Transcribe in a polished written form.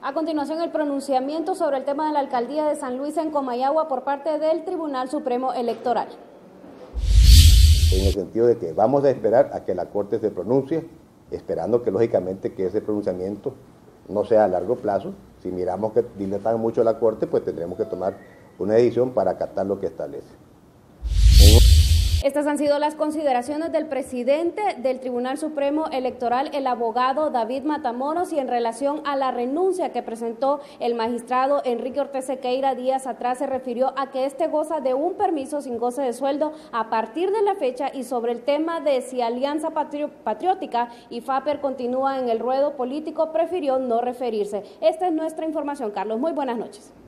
A continuación, el pronunciamiento sobre el tema de la alcaldía de San Luis en Comayagua por parte del Tribunal Supremo Electoral. En el sentido de que vamos a esperar a que la Corte se pronuncie, esperando que lógicamente que ese pronunciamiento no sea a largo plazo. Si miramos que dilatan mucho la Corte, pues tendremos que tomar una decisión para acatar lo que establece. Estas han sido las consideraciones del presidente del Tribunal Supremo Electoral, el abogado David Matamoros, y en relación a la renuncia que presentó el magistrado Enrique Ortiz Sequeira días atrás, se refirió a que este goza de un permiso sin goce de sueldo a partir de la fecha, y sobre el tema de si Alianza Patriótica y FAPER continúan en el ruedo político, prefirió no referirse. Esta es nuestra información, Carlos. Muy buenas noches.